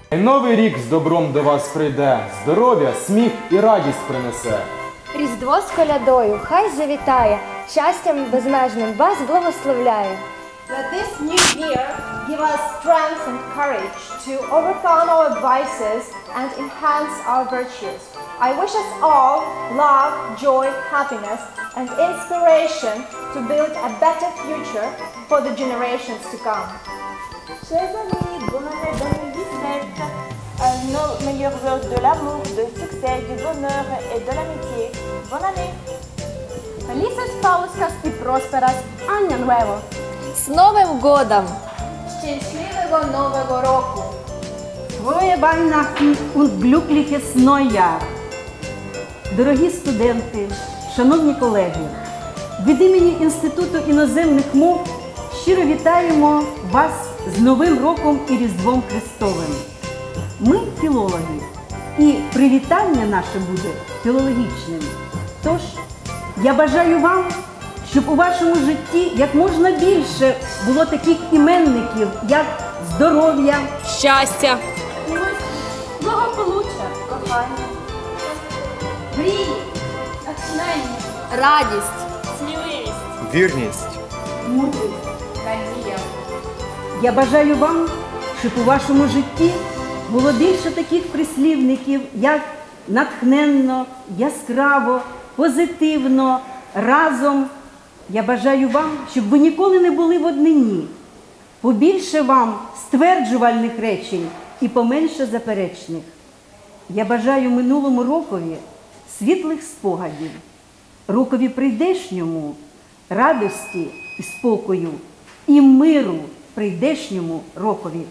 Новий рік з добром до вас прийде, здоров'я, сміх і радість принесе. Різдво з колядою хай завітає, щастям безмежним вас благословляє. Let this new year give us strength and courage to overcome our vices and enhance our virtues. I wish us all love, joy, happiness, and inspiration to build a better future for the generations to come. Chers amis, bonne année 2017. Nos meilleurs vœux de l'amour, du succès, du bonheur et de l'amitié. Bonne année. Felices Pauskas y prósperas Año Nuevo. З Новим годом! Szczęśliwego Nowego Roku. Frohe Weihnachten und glückliches Neujahr! Дорогі студенти, шановні колеги, від імені Інституту іноземних мов щиро вітаємо вас з Новим роком і Різдвом Христовим. Ми філологи, і привітання наше буде філологічним. Тож, я бажаю вам, щоб у вашому житті як можна більше було таких іменників, як здоров'я, Щастя! Благополуччя, кохання. Мрії, натхнення, Радість! Вірність. надія. Я бажаю вам, щоб у вашому житті було більше таких прислівників, як натхненно, яскраво, позитивно, разом. Я бажаю вам, щоб ви ніколи не були в однині. Побільше вам стверджувальних речень і поменше заперечних. Я бажаю минулому рокові світлих спогадів, рокові прийдешньому радості і спокою, і миру прийдешньому рокові.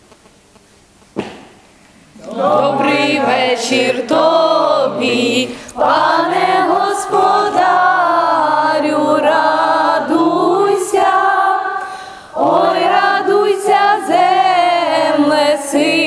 Добрий вечір тобі, пане господарю, радуйся, ой, радуйся, земле, син.